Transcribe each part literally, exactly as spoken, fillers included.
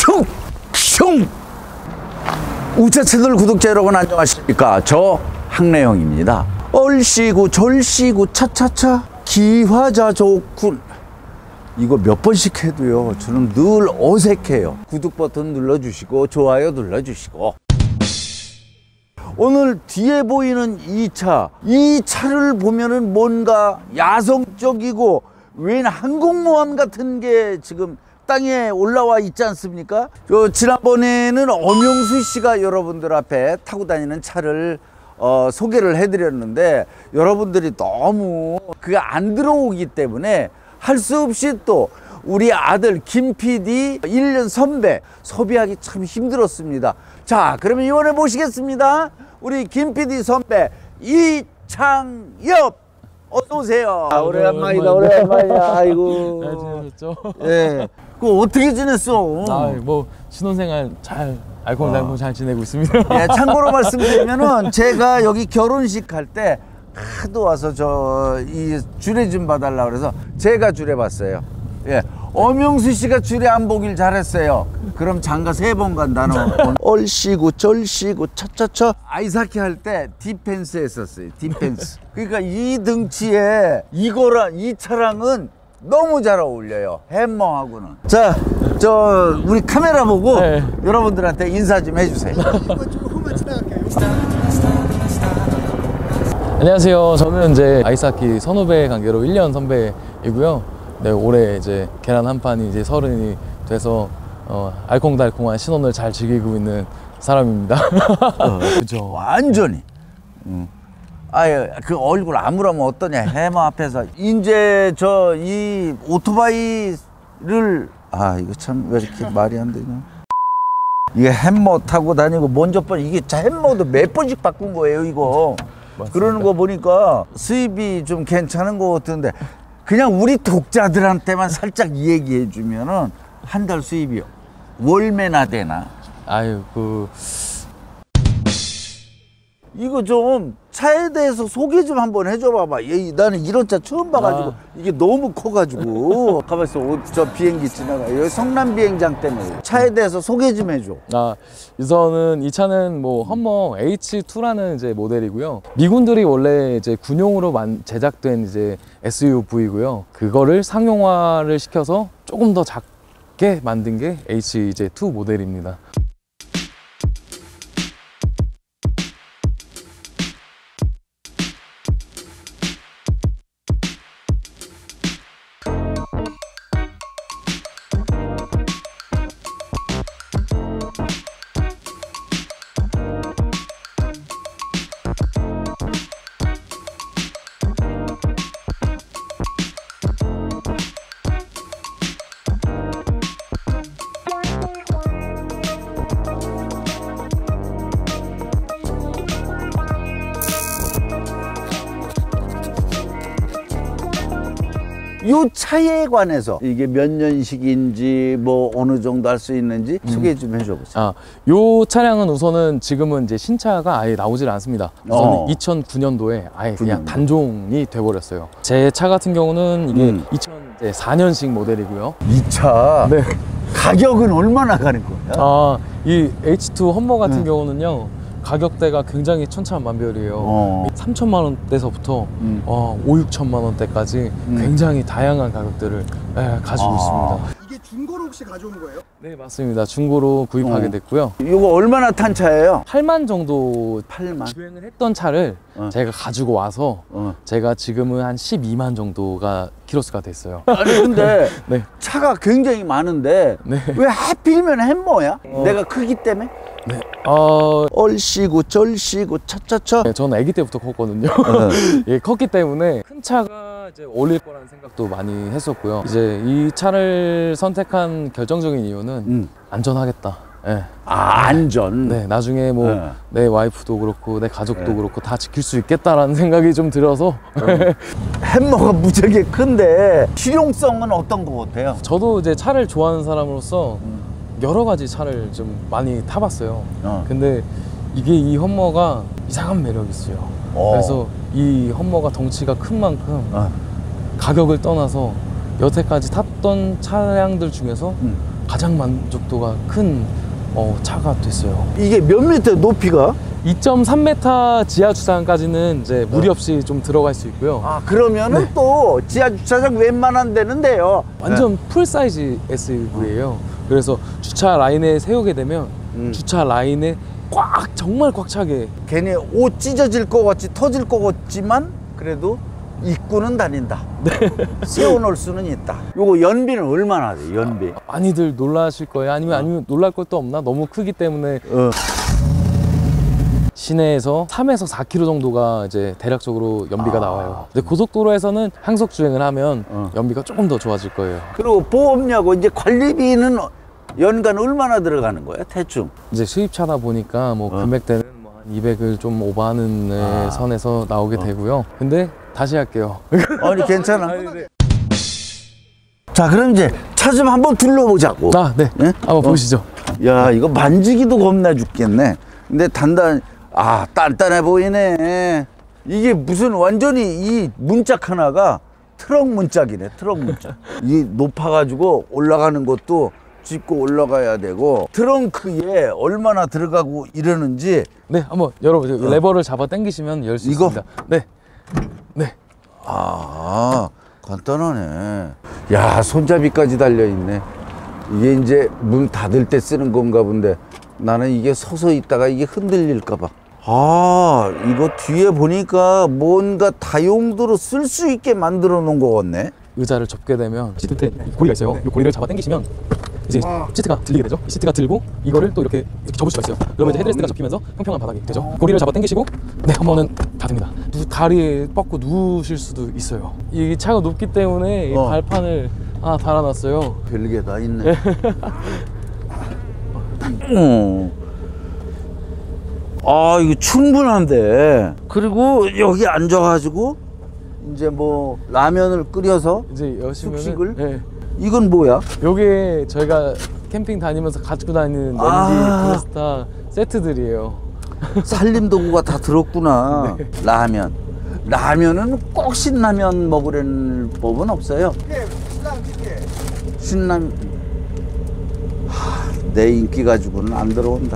슝! 슝! 우차 채널 구독자 여러분 안녕하십니까? 저 항래형입니다. 얼씨구 절씨구 차차차 기화자 좋군. 이거 몇 번씩 해도요 저는 늘 어색해요. 구독 버튼 눌러주시고 좋아요 눌러주시고. 오늘 뒤에 보이는 이 차, 이 차를 보면은 뭔가 야성적이고 웬 항공모함 같은 게 지금 땅에 올라와 있지 않습니까? 저 지난번에는 엄영수 씨가 여러분들 앞에 타고 다니는 차를 어, 소개를 해드렸는데 여러분들이 너무 그게 안 들어오기 때문에 할 수 없이 또 우리 아들 김 피디 일 년 선배 섭외하기 참 힘들었습니다. 자, 그러면 이번에 모시겠습니다. 우리 김 피디 선배 이창엽 어서 오세요. 아, 오래간만이다. 오래간만이야. 아이고. 잘 지내셨죠? 예. 그 어떻게 지냈어? 아, 뭐 신혼생활 잘 알콩달콩 어. 잘 지내고 있습니다. 예, 참고로 말씀드리면은 제가 여기 결혼식 할 때 하도 와서 저 이 주례 좀 봐달라 그래서 제가 주례 봤어요. 예. 엄영수 씨가 주례 안 보길 잘했어요. 그럼 장가 세 번 간다는. 얼씨구 절씨구 차차차. 아이스하키 할 때 디펜스 했었어요. 디펜스. 그러니까 이 등치에 이거랑 이 차랑은 너무 잘 어울려요. 햄머하고는. 자, 저 우리 카메라 보고 네. 여러분들한테 인사 좀 해주세요. 이쪽으로만 지나갈게요. 안녕하세요. 저는 이제 아이스하키 선후배 관계로 일 년 선배이고요. 네, 올해 이제 계란 한 판이 이제 서른이 돼서 어, 알콩달콩한 신혼을 잘 즐기고 있는 사람입니다. 어, 그죠. 완전히. 음. 아유, 그 얼굴 아무라면 어떠냐. 해머 앞에서 이제 저 이 오토바이를 아 이거 참 왜 이렇게 말이 안 되냐. 이게 햄머 타고 다니고 먼저 번 이게 햄머도 몇 번씩 바꾼 거예요 이거. 맞습니다. 그러는 거 보니까 수입이 좀 괜찮은 거 같은데 그냥 우리 독자들한테만 살짝 얘기해 주면은 한 달 수입이 월매나 되나? 아유 그 이거 좀 차에 대해서 소개 좀 한번 해줘 봐봐. 나는 이런 차 처음 봐가지고 아. 이게 너무 커가지고. 가만 있어. 저 비행기 지나가. 여기 성남 비행장 때문에. 차에 대해서 소개 좀 해줘. 아, 우선은 이 차는 뭐 험머 에이치 투라는 이제 모델이고요. 미군들이 원래 이제 군용으로 만, 제작된 이제 에스유브이고요. 그거를 상용화를 시켜서 조금 더 작게 만든 게 에이치 투 모델입니다. 요 차에 관해서 이게 몇 년식인지 뭐 어느 정도 할 수 있는지 음. 소개 좀 해줘 보세요. 아, 요 차량은 우선은 지금은 이제 신차가 아예 나오질 않습니다. 우선은 어. 이천구 년도에 아예 구 년도. 그냥 단종이 돼버렸어요. 제 차 같은 경우는 이게 음. 이천사 년식 모델이고요. 이 차 네. 가격은 얼마나 가는 거야? 아, 이 에이치 투 험머 같은 음. 경우는요. 가격대가 굉장히 천차만별이에요. 어. 삼천만 원대서부터 음. 어, 오, 육천만 원대까지 음. 굉장히 다양한 가격들을 예, 가지고 아. 있습니다. 이게 중고로 혹시 가져온 거예요? 네, 맞습니다. 중고로 구입하게 어. 됐고요. 이거 얼마나 탄 차예요? 팔만 정도 팔만 주행을 했던 차를 어. 제가 가지고 와서 어. 제가 지금은 한 십이만 정도가 키로수가 됐어요. 아니 근데 네. 차가 굉장히 많은데 네. 왜 하필이면 햄머야? 어. 내가 크기 때문에? 네. 어... 얼씨구 절씨구 차차차. 네, 저는 아기 때부터 컸거든요. 어. 예, 컸기 때문에 큰 차가 이제 어울릴 거라는 생각도 많이 했었고요. 이제 이 차를 선택한 결정적인 이유는 음. 안전하겠다. 네. 아, 안전. 네, 나중에 뭐 내 네. 와이프도 그렇고 내 가족도 네. 그렇고 다 지킬 수 있겠다라는 생각이 좀 들어서 어. 햄머가 무지하게 큰데 실용성은 어떤 것 같아요? 저도 이제 차를 좋아하는 사람으로서 음. 여러 가지 차를 좀 많이 타봤어요. 어. 근데 이게 이 험머가 이상한 매력이 있어요. 어. 그래서 이 험머가 덩치가 큰 만큼 어. 가격을 떠나서 여태까지 탔던 차량들 중에서 음. 가장 만족도가 큰 어, 차가 됐어요. 이게 몇 미터 높이가? 이 점 삼 미터 지하 주차장까지는 이제 무리 없이 좀 들어갈 수 있고요. 아 그러면은 네. 또 지하 주차장 웬만한 데는데요. 완전 풀 사이즈 에스유브이예요. 그래서 주차 라인에 세우게 되면 음. 주차 라인에 꽉 정말 꽉 차게. 괜히 옷 찢어질 것 같지 터질 것 같지만 그래도 입구는 다닌다. 네. 세워놓을 수는 있다. 요거 연비는 얼마나 돼? 연비? 많이들 놀라실 거예요. 아니면 아니면 놀랄 것도 없나? 너무 크기 때문에 어. 시내에서 삼에서 사 킬로미터 정도가 이제 대략적으로 연비가 아. 나와요. 근데 고속도로에서는 항속 주행을 하면 어. 연비가 조금 더 좋아질 거예요. 그리고 보험료고 이제 관리비는 연간 얼마나 들어가는 거야? 대충. 이제 수입차다 보니까 뭐 어. 금액대는 뭐 한 이백을 좀 오버하는 네, 아. 선에서 나오게 되고요. 근데 다시 할게요. 아니 괜찮아. 아니, 네. 자 그럼 이제 차 좀 한번 둘러보자고. 아, 네. 네? 한번 어. 보시죠. 야 이거 만지기도 겁나 죽겠네. 근데 단단 아 단단해 보이네. 이게 무슨 완전히 이 문짝 하나가 트럭 문짝이네. 트럭 문짝. 이 높아가지고 올라가는 것도 짚고 올라가야 되고 트렁크에 얼마나 들어가고 이러는지. 네, 한번 열어보세요. 레버를 잡아 당기시면 열 수 이거? 있습니다. 네. 네. 아 간단하네. 야 손잡이까지 달려있네. 이게 이제 문 닫을 때 쓰는 건가 본데 나는 이게 서서 있다가 이게 흔들릴까 봐. 아 이거 뒤에 보니까 뭔가 다용도로 쓸 수 있게 만들어 놓은 거 같네. 의자를 접게 되면 시트 밑에 고리가 있어요. 이 고리를 잡아 당기시면 이제 시트가 들리게 되죠. 이 시트가 들고 이거를 또 이렇게, 이렇게 접을 수가 있어요. 그러면 이제 헤드레스트가 접히면서 평평한 바닥이 되죠. 고리를 잡아 당기시고 네, 한 번은 닫습니다. 누, 다리에 뻗고 누우실 수도 있어요. 이 차가 높기 때문에 이 어. 발판을 하나 달아놨어요. 별게 다 있네. 어. 아 이거 충분한데. 그리고 여기 앉아가지고 이제 뭐 라면을 끓여서 이제 여시면은 숙식을? 네. 이건 뭐야? 요게 저희가 캠핑 다니면서 가지고 다니는 냄비 아. 브레스타 세트들이에요. 살림 도구가 다 들었구나. 네. 라면. 라면은 꼭 신라면 먹으려는 법은 없어요. 예, 신랑 티켓. 신라면. 하, 내 인기 가지고는 안 들어온다.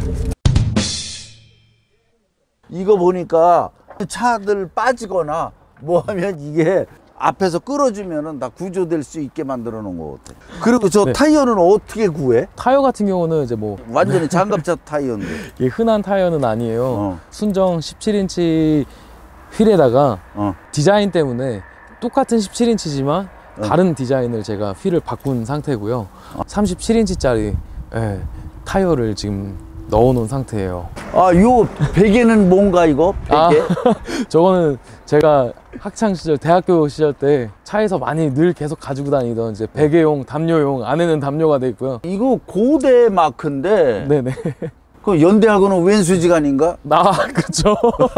이거 보니까 차들 빠지거나 뭐 하면 이게 앞에서 끌어주면은 다 구조될 수 있게 만들어 놓은 것 같아. 그리고 저 네. 타이어는 어떻게 구해? 타이어 같은 경우는 이제 뭐 완전히 장갑차 타이어인데. 이게 흔한 타이어는 아니에요. 어. 순정 십칠 인치 휠에다가 어. 디자인 때문에 똑같은 십칠 인치지만 어. 다른 디자인을 제가 휠을 바꾼 상태고요. 삼십칠 인치짜리 예, 타이어를 지금 넣어놓은 상태예요. 아, 요 베개는 뭔가 이거? 베개? 아, 저거는 제가 학창 시절, 대학교 시절 때 차에서 많이 늘 계속 가지고 다니던 이제 베개용, 담요용, 안에는 담요가 돼 있고요. 이거 고대 마크인데. 네네. 그 연대하고는 왼수지간인가? 아, 그쵸.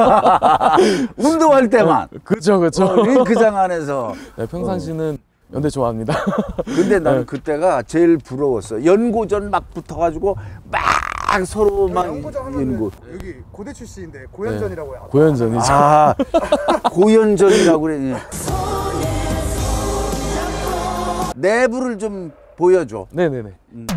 운동할 때만. 그쵸, 그쵸. 어, 링크장 안에서. 네, 평상시는 연대 좋아합니다. 근데 나는 네. 그때가 제일 부러웠어. 연고전 막 붙어가지고 막 서로 막 연고정 하면은 연고. 여기 고대 출신인데 고현전이라고 해요. 고현전이죠. 아, 고연전이라고 그래. 내부를 좀 보여줘. 네네네.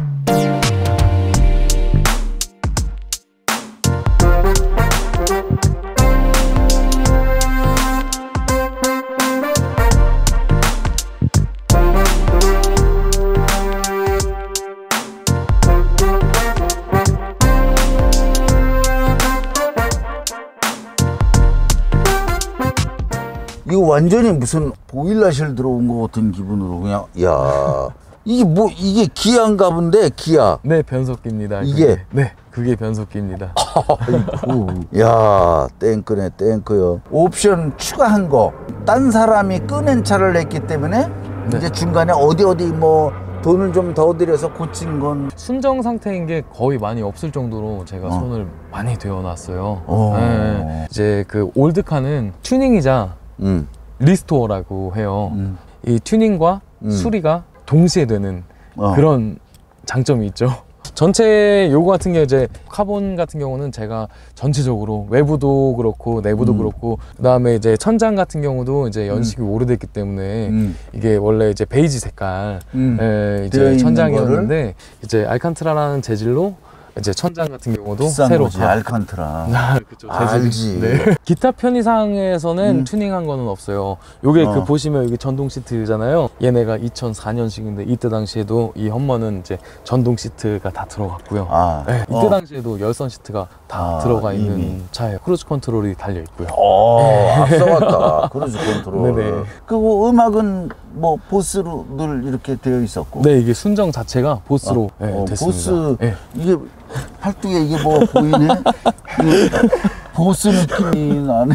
이거 완전히 무슨 보일러실 들어온 것 같은 기분으로 그냥. 야, 이게 뭐 이게 기아인가 본데 기아. 네, 변속기입니다. 이게? 그게. 네, 그게 변속기입니다. 아이고. 야, 땡크네 땡크요. 옵션 추가한 거. 딴 사람이 꺼낸 차를 냈기 때문에 네. 이제 중간에 어디 어디 뭐 돈을 좀 더 들여서 고친 건. 순정 상태인 게 거의 많이 없을 정도로 제가 어. 손을 많이 대어놨어요. 어. 네, 이제 그 올드카는 튜닝이자 음. 리스토어라고 해요. 음. 이 튜닝과 음. 수리가 동시에 되는 어. 그런 장점이 있죠. 전체 요거 같은 경우 이제 카본 같은 경우는 제가 전체적으로 외부도 그렇고 내부도 음. 그렇고 그다음에 이제 천장 같은 경우도 이제 연식이 음. 오래됐기 때문에 음. 이게 원래 이제 베이지 색깔 음. 에, 되어 이제 있는 천장이었는데 거를? 이제 알칸트라라는 재질로 이제 천장 같은 경우도 비싼 새로 거지, 다- 알칸트라. 아, 그쵸. 재질이- 알지. 네. 기타 편의상에서는 음. 튜닝한 거는 없어요. 요게 어. 그 보시면 이게 전동 시트잖아요. 얘네가 이천사 년식인데 이때 당시에도 이 험머는 이제 전동 시트가 다 들어갔고요. 아, 네, 이때 어. 당시에도 열선 시트가 다 아, 들어가 있는 이미. 차예요. 크루즈 컨트롤이 달려 있고요. 어, 앞서갔다. 크루즈 컨트롤. 네네. 그리고 음악은 뭐 보스로 늘 이렇게 되어 있었고. 네, 이게 순정 자체가 보스로 아, 네, 어, 됐습니다. 보스 네. 이게 팔뚝에 이게 뭐 보이네. 이게 보스 느낌이 나네.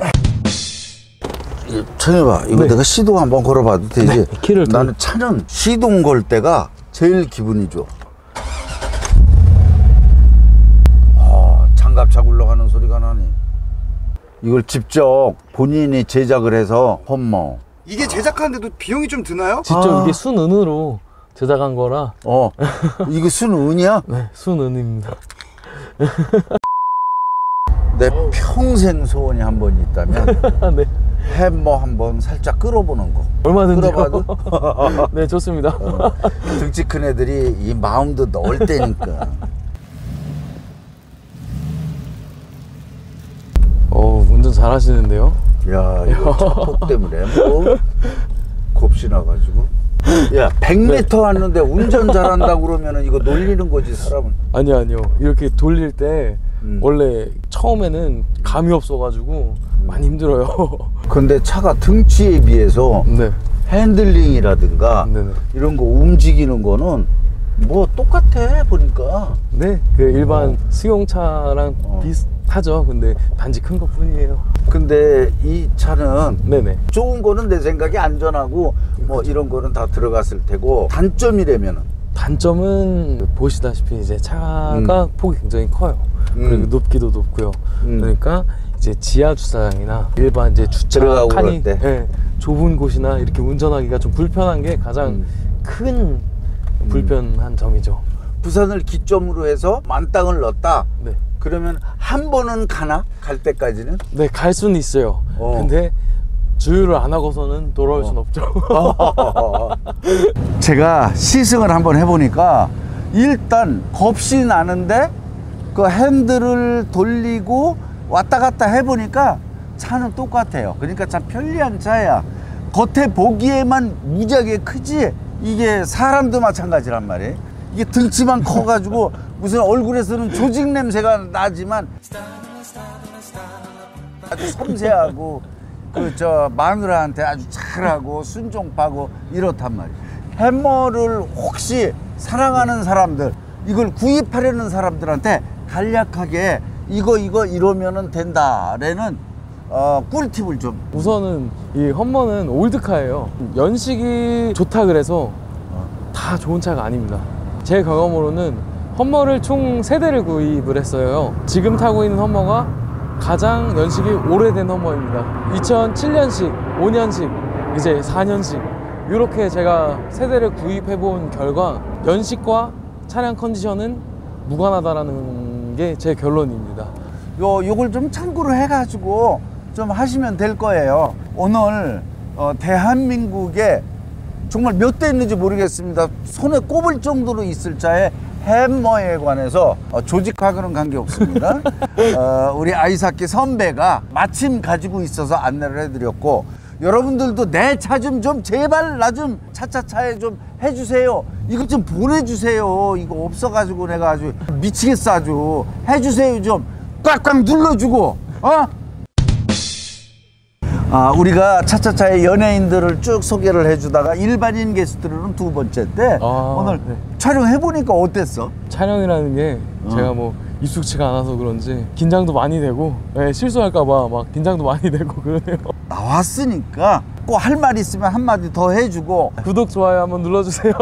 청해봐, 이거 네. 내가 시동 한번 걸어봐도 되지? 네, 키를 들- 나는 차는 시동 걸 때가 제일 기분이 좋아. 아, 장갑차 굴러가는 소리가 나네. 이걸 직접 본인이 제작을 해서 험머. 이게 제작하는데도 비용이 좀 드나요? 직접 아. 이게 순은으로 제작한 거라 어, 이게 순은이야? 네, 순은입니다. 내 평생 소원이 한 번 있다면 네, 햄머 한번 살짝 끌어보는 거. 얼마든지요. 끌어봐도 네, 좋습니다. 어, 등치 큰 애들이 이 마음도 넣을 때니까. 어, 운전 잘 하시는데요? 야, 이거 차폭 때문에 뭐 겁시나가지고. 야, 백 미터 왔는데 운전 잘한다고 그러면은 이거 놀리는 거지, 사람은. 아니요, 아니요. 이렇게 돌릴 때 음. 원래 처음에는 감이 없어가지고 많이 힘들어요. 근데 차가 등치에 비해서 네. 핸들링이라든가 네네. 이런 거 움직이는 거는 뭐 똑같아, 보니까. 네, 그 일반 승용차랑 어. 비슷하죠. 근데 단지 큰 것 뿐이에요. 근데 이 차는 네네. 좋은 거는 내 생각에 안전하고 뭐 이런 거는 다 들어갔을 테고, 단점이라면은 단점은 보시다시피 이제 차가 음. 폭이 굉장히 커요. 음. 그리고 높기도 높고요. 음. 그러니까 이제 지하 주차장이나 일반 이제 주차 들어가고 칸이 그럴 때. 예, 좁은 곳이나 이렇게 운전하기가 좀 불편한 게 가장 음. 큰 불편한 점이죠. 부산을 기점으로 해서 만땅을 넣었다. 네. 그러면 한 번은 가나? 갈 때까지는? 네, 갈 수는 있어요. 어. 근데 주유를 안 하고서는 돌아올 순 없죠. 제가 시승을 한번 해보니까 일단 겁이 나는데 그 핸들을 돌리고 왔다 갔다 해보니까 차는 똑같아요. 그러니까 참 편리한 차야. 겉에 보기에만 무지하게 크지 이게 사람도 마찬가지란 말이에요. 이게 등치만 커가지고 무슨 얼굴에서는 조직 냄새가 나지만 아주 섬세하고 그 저 마누라한테 아주 잘하고 순종파고 이렇단 말이에요. 햄머를 혹시 사랑하는 사람들, 이걸 구입하려는 사람들한테 간략하게 이거 이거 이러면은 된다라는 어, 꿀팁을 좀. 우선은 이 험머는 올드카예요. 연식이 좋다 그래서 다 좋은 차가 아닙니다. 제 경험으로는 험머를 총 세 대를 구입을 했어요. 지금 타고 있는 험머가 가장 연식이 오래된 험머입니다. 이천칠 년식, 오 년식, 이제 사 년식 이렇게 제가 세 대를 구입해 본 결과 연식과 차량 컨디션은 무관하다라는 게 제 결론입니다. 요 요걸 좀 참고로 해가지고 좀 하시면 될 거예요. 오늘 어, 대한민국에 정말 몇 대 있는지 모르겠습니다. 손에 꼽을 정도로 있을 차에 햄머에 관해서 어, 조직하고는 관계없습니다. 어, 우리 아이사키 선배가 마침 가지고 있어서 안내를 해드렸고, 여러분들도 내 차 좀 좀 제발 나 좀 차차차에 좀 해주세요. 이거 좀 보내주세요. 이거 없어가지고 내가 아주 미치겠어. 아주 해주세요. 좀 꽉꽉 눌러주고. 어? 아, 우리가 차차차의 연예인들을 쭉 소개를 해주다가 일반인 게스트로는 두 번째 때 아, 오늘 네. 촬영해보니까 어땠어? 촬영이라는 게 어. 제가 뭐 익숙치가 않아서 그런지 긴장도 많이 되고 네, 실수할까봐 막 긴장도 많이 되고 그러네요. 나왔으니까 꼭 할 말 있으면 한마디 더 해주고, 구독, 좋아요 한번 눌러주세요.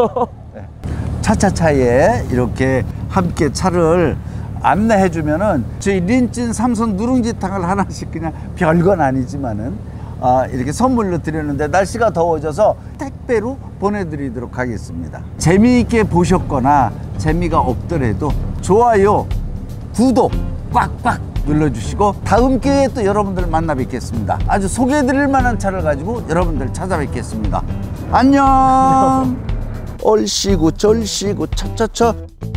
차차차에 이렇게 함께 차를 안내해주면은 저희 린찐 삼선 누룽지탕을 하나씩 그냥 별건 아니지만은 아, 이렇게 선물로 드렸는데 날씨가 더워져서 택배로 보내드리도록 하겠습니다. 재미있게 보셨거나 재미가 없더라도 좋아요, 구독 꽉꽉 눌러주시고 다음 기회에 또 여러분들 만나 뵙겠습니다. 아주 소개해드릴 만한 차를 가지고 여러분들 찾아뵙겠습니다. 안녕. 얼씨구 절씨구 차차차.